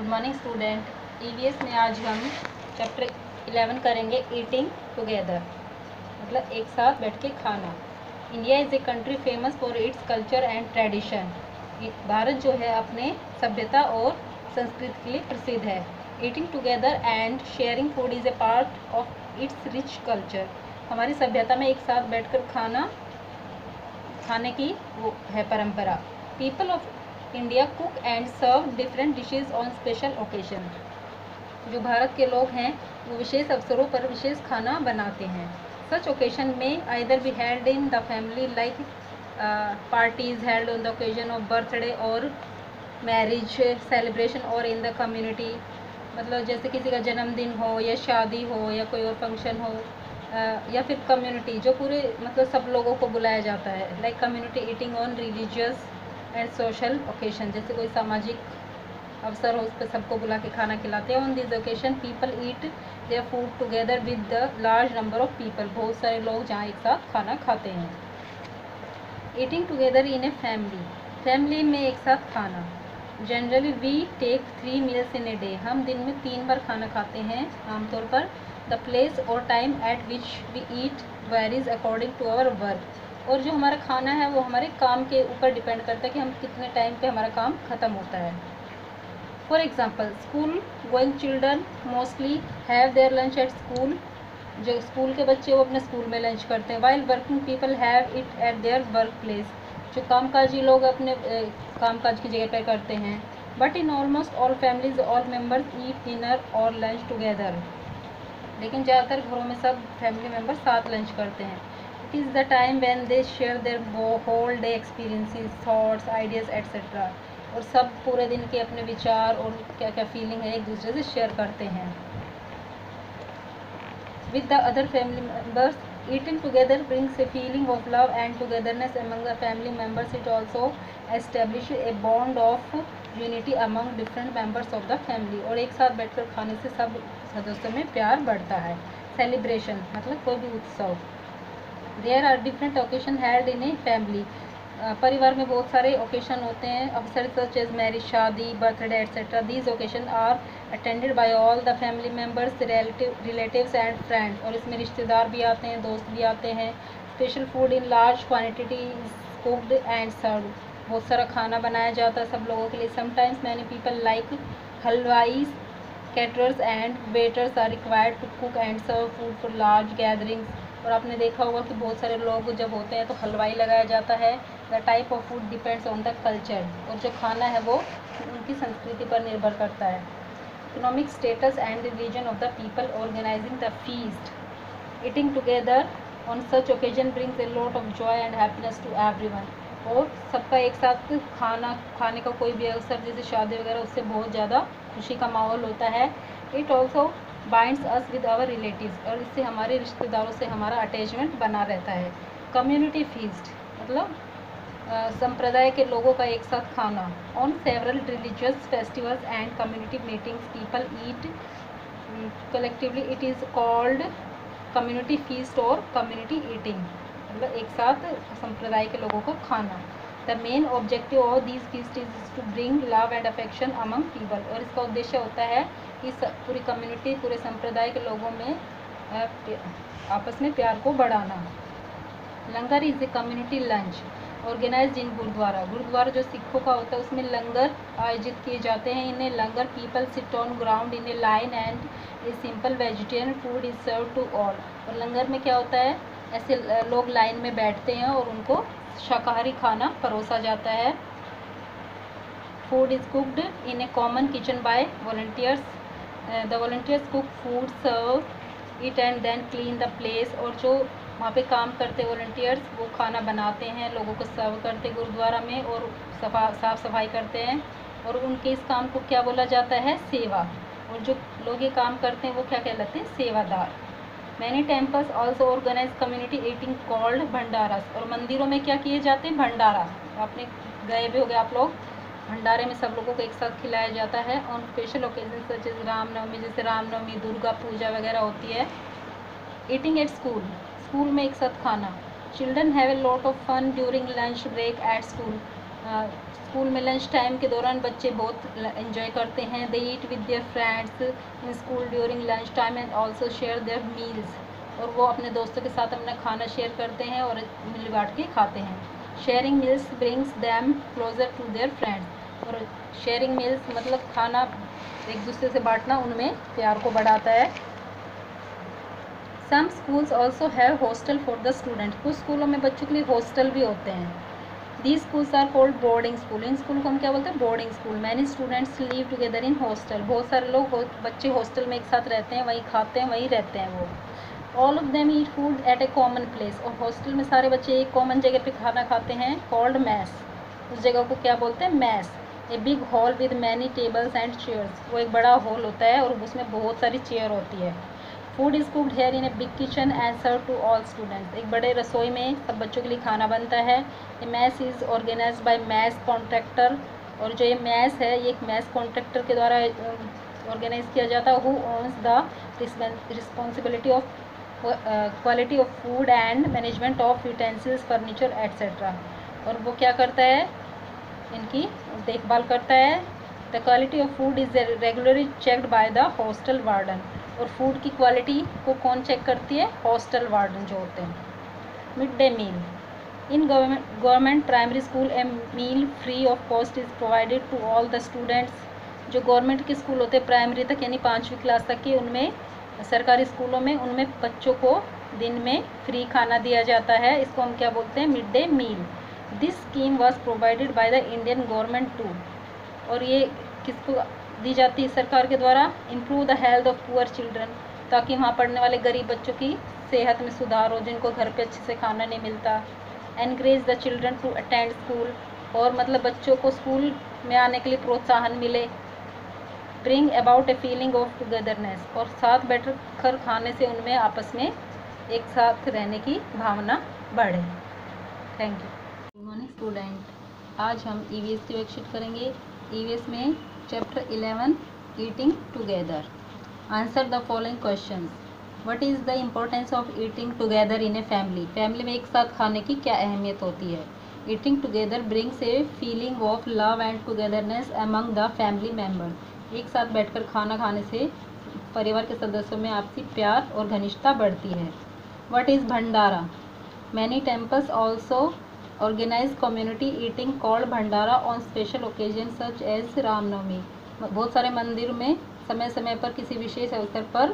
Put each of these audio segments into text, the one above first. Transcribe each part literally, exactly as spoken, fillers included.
Morning student. EVS में आज हम चैप्टर इलेवन करेंगे ईटिंग टुगेदर, मतलब एक साथ बैठ के खाना। India is a country famous for its culture and tradition. Bharat जो है अपने सभ्यता और संस्कृति के लिए प्रसिद्ध है। Eating together and sharing food is a part of its rich culture. हमारी सभ्यता में एक साथ बैठकर खाना खाने की वो है परंपरा। People of India cook and serve different dishes on special occasion. जो भारत के लोग हैं वो विशेष अवसरों पर विशेष खाना बनाते हैं। सच ओकेजन में either be held in the family like parties held on the occasion of birthday और मैरिज सेलिब्रेशन और इन द कम्युनिटी, मतलब जैसे किसी का जन्मदिन हो या शादी हो या कोई और फंक्शन हो, uh, या फिर कम्युनिटी जो पूरे मतलब सब लोगों को बुलाया जाता है। Like community eating on religious and social occasion, जैसे कोई सामाजिक अवसर हो उस पर सबको बुला के खाना खिलाते हैं। On this occasion people eat their food together with the large number of people. बहुत सारे लोग जहाँ एक साथ खाना खाते हैं। Eating together in a family, family में एक साथ खाना। Generally we take three meals in a day, हम दिन में तीन बार खाना खाते हैं आमतौर पर। द प्लेस और time at which we eat varies according to our work, और जो हमारा खाना है वो हमारे काम के ऊपर डिपेंड करता है कि हम कितने टाइम पे हमारा काम ख़त्म होता है। For example school going children mostly have their lunch at school, जो स्कूल के बच्चे वो अपने स्कूल में लंच करते हैं। While working people have it at their work place, जो कामकाजी लोग अपने कामकाज की जगह पर करते हैं। But in almost all families all members eat dinner और लंच टुगेदर, लेकिन ज़्यादातर घरों में सब फैमिली मेम्बर साथ लंच करते हैं। It is the time when they share their whole day experiences thoughts ideas etcetera, और सब पूरे दिन के अपने विचार और क्या क्या फीलिंग है एक दूसरे से शेयर करते हैं। With the other family members eating together brings a feeling of love and togetherness among the family members. It also establish a bond of unity among different members of the family, और एक साथ बैठकर खाने से सब सदस्यों में प्यार बढ़ता है। सेलिब्रेशन मतलब कोई भी उत्सव। There are different occasion held in a family, परिवार में बहुत सारे ओकेजन होते हैं, अवसर सच एज मैरिज शादी birthday etcetera. These occasion are attended by all the family members relative relatives and friends, और इसमें रिश्तेदार भी आते हैं दोस्त भी आते हैं। Special food in large quantity is cooked and serve, बहुत सारा खाना बनाया जाता है सब लोगों के लिए। Sometimes many people like halwais caterers and waiters are required to cook and serve food for large gatherings, और आपने देखा होगा कि बहुत सारे लोग जब होते हैं तो हलवाई लगाया जाता है। The type of food depends on the culture, और जो खाना है वो उनकी संस्कृति पर निर्भर करता है। Economic status and religion of the people organizing the feast. Eating together on such occasion brings a lot of joy and happiness to everyone, और सबका एक साथ खाना खाने का कोई भी अवसर जैसे शादी वगैरह उससे बहुत ज़्यादा खुशी का माहौल होता है। It also binds us with our relatives, और इससे हमारे रिश्तेदारों से हमारा अटैचमेंट बना रहता है। कम्युनिटी फीस्ट मतलब संप्रदाय के लोगों का एक साथ खाना। On several religious festivals and community meetings people eat collectively, it is called community feast और कम्युनिटी ईटिंग, मतलब एक साथ संप्रदाय के लोगों का खाना। The main objective of this feast is to bring love and affection among people, और इसका उद्देश्य होता है कि पूरी कम्युनिटी पूरे संप्रदाय के लोगों में आपस में प्यार को बढ़ाना। Langar is a community lunch organized in gurdwara, gurdwara जो सिखों का होता है उसमें लंगर आयोजित किए जाते हैं। इन्हें langar people sit on ground in a line and a simple vegetarian food is serve to all, और लंगर में क्या होता है ऐसे लोग लाइन में बैठते हैं और उनको शाकाहारी खाना परोसा जाता है। Food is cooked in a common kitchen by volunteers, the volunteers cook food serve it and then clean the place, और जो वहाँ पे काम करते वॉलंटियर्स वो खाना बनाते हैं लोगों को सर्व करते गुरुद्वारा में, और सफा साफ़ सफाई करते हैं, और उनके इस काम को क्या बोला जाता है सेवा, और जो लोग ये काम करते हैं वो क्या कहलाते हैं sevadar. Many temples also organize community eating called bhandaras, और मंदिरों में क्या किए जाते हैं भंडारा, आपने गए भी हो गए आप लोग, भंडारे में सब लोगों को एक साथ खिलाया जाता है। On special occasion such as Ramnavami, जैसे रामनवमी दुर्गा पूजा वगैरह होती है। ईटिंग एट स्कूल, स्कूल में एक साथ खाना। Children have a lot of fun during lunch break at school, school में लंच टाइम के दौरान बच्चे बहुत एंजॉय करते हैं। They eat with their friends in school during lunch time and also share their meals, और वो अपने दोस्तों के साथ अपना खाना शेयर करते हैं और मिल बांट के खाते हैं। Sharing meals brings them closer to their friends, और शेयरिंग मील्स मतलब खाना एक दूसरे से बांटना उनमें प्यार को बढ़ाता है। Some schools also have hostel for the student, कुछ स्कूलों में बच्चों के लिए हॉस्टल भी होते हैं। These schools are called boarding school, इन स्कूल को हम क्या बोलते हैं? Boarding school. Many students live together in hostel, बहुत सारे लोग बच्चे हॉस्टल में एक साथ रहते हैं, वहीं खाते हैं, वहीं रहते हैं वो। All of them eat food at a common place, और हॉस्टल में सारे बच्चे एक कॉमन जगह पे खाना खाते हैं, कॉल्ड मैस, उस जगह को क्या बोलते हैं? Mess. A big hall with many tables and chairs, वो एक बड़ा हॉल होता है और उसमें बहुत सारी चेयर होती है। Food is cooked here in a big kitchen and serve to all students, एक बड़े रसोई में सब बच्चों के लिए खाना बनता है। A mess is organized by mess contractor, और जो ये मैस है ये एक मैस कॉन्ट्रैक्टर के द्वारा ऑर्गेनाइज किया जाता है। Who owns the responsibility of quality of food and management of utensils furniture etcetera, और वो क्या करता है? इनकी देखभाल करता है। The quality of food is regularly checked by the hostel warden, और फूड की क्वालिटी को कौन चेक करती है? हॉस्टल वार्डन जो होते हैं। Mid day meal in government government primary school a meal free of cost is provided to all the students, जो गवर्नमेंट के स्कूल होते हैं प्राइमरी तक यानी पाँचवीं क्लास तक के, उनमें सरकारी स्कूलों में उनमें बच्चों को दिन में फ्री खाना दिया जाता है, इसको हम क्या बोलते हैं? Mid day meal. This scheme was provided by the Indian government to, और ये किसको दी जाती है? सरकार के द्वारा। Improve the health of poor children, ताकि वहाँ पढ़ने वाले गरीब बच्चों की सेहत में सुधार हो जिनको घर पे अच्छे से खाना नहीं मिलता। Encourage the children to attend school, और मतलब बच्चों को स्कूल में आने के लिए प्रोत्साहन मिले। Bring about a feeling of togetherness, और साथ बैठ कर खाने से उनमें आपस में एक साथ रहने की भावना बढ़े। Thank you. Good morning student, आज हम ई वी एस की वर्कशीट करेंगे। ई वी एस में chapter eleven eating together. Answer the following questions. What is the importance of eating together in a family, family में एक साथ खाने की क्या अहमियत होती है? Eating together brings a feeling of love and togetherness among the family members, एक साथ बैठकर खाना खाने से परिवार के सदस्यों में आपसी प्यार और घनिष्ठता बढ़ती है। What is bhandara? Many temples also organize community eating called bhandara on special occasion such as Ramnavami, बहुत सारे मंदिरों में समय समय पर किसी विशेष अवसर पर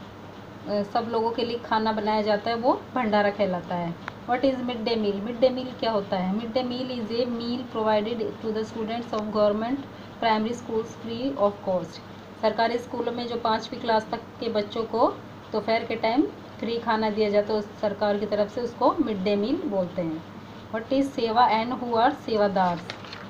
सब लोगों के लिए खाना बनाया जाता है, वो भंडारा कहलाता है। What is mid day meal? Mid day meal क्या होता है? Mid day meal is a meal provided to the students of government primary schools free of cost, सरकारी स्कूलों में जो पाँचवीं क्लास तक के बच्चों को दोपहर के टाइम फ्री खाना दिया जाता है उस सरकार की तरफ से, उसको मिड डे मील बोलते हैं। What is seva and who are sevadars?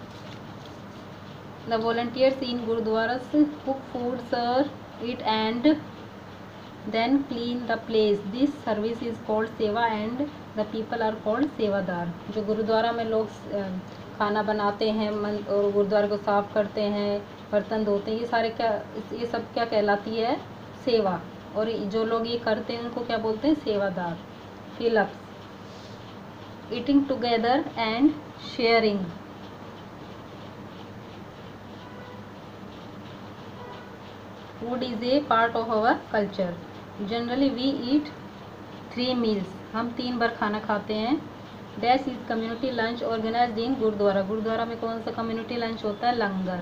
The volunteers in gurdwaras cook food, serve it and then clean the place. This service is called सेवा and the people are called सेवादार। जो गुरुद्वारा में लोग खाना बनाते हैं और गुरुद्वारे को साफ करते हैं, बर्तन धोते हैं, ये सारे क्या ये सब क्या कहलाती है? सेवा। और जो लोग ये करते हैं उनको क्या बोलते हैं? Sevadar. Fill ups, eating together and sharing. Food is a part of our culture. Generally we eat three meals, हम तीन बार खाना खाते हैं। Dash is community lunch organized in gurdwara, gurdwara में कौन सा कम्युनिटी लंच होता है? Langar.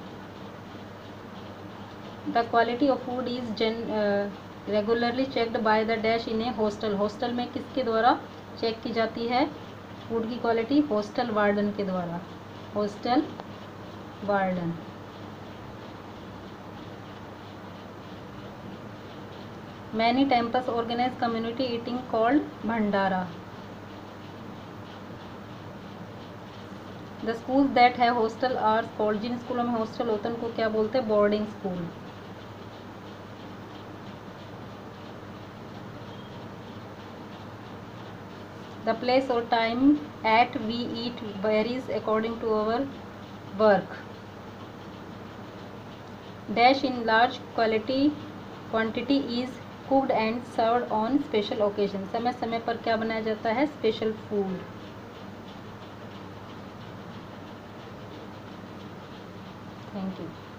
The quality of food is जन regularly checked by the dash in a hostel, hostel में किसके द्वारा चेक की जाती है फूड की क्वालिटी? हॉस्टल वार्डन के द्वारा, hostel warden. Many temples organize community eating called bhandara. The schools that have hostel are called, जिन स्कूलों में हॉस्टल होता है उनको क्या बोलते हैं? Boarding school. The place or time at we eat varies according to our work. Dash in large quality quantity is cooked and served on special occasion, समय समय पर क्या बनाया जाता है? Special food. Thank you.